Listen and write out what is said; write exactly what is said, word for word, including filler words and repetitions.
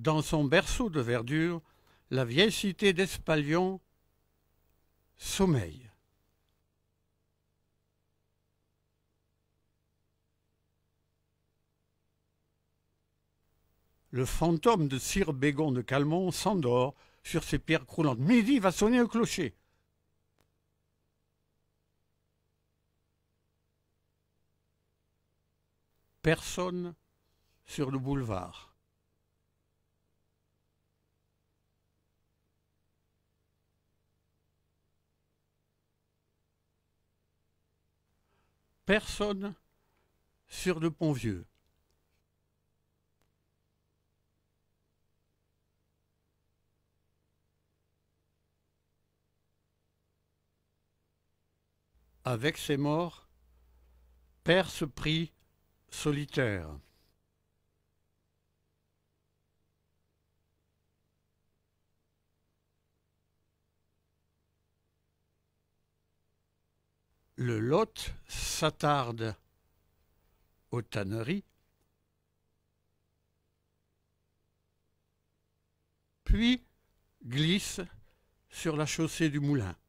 Dans son berceau de verdure, la vieille cité d'Espalion sommeille. Le fantôme de sire Bégon de Calmont s'endort sur ses pierres croulantes. Midi va sonner au clocher. Personne sur le boulevard. Personne sur le pont Vieux. Avec ses morts, Perse prit solitaire. Le Lot s'attarde aux tanneries, puis glisse sur la chaussée du moulin.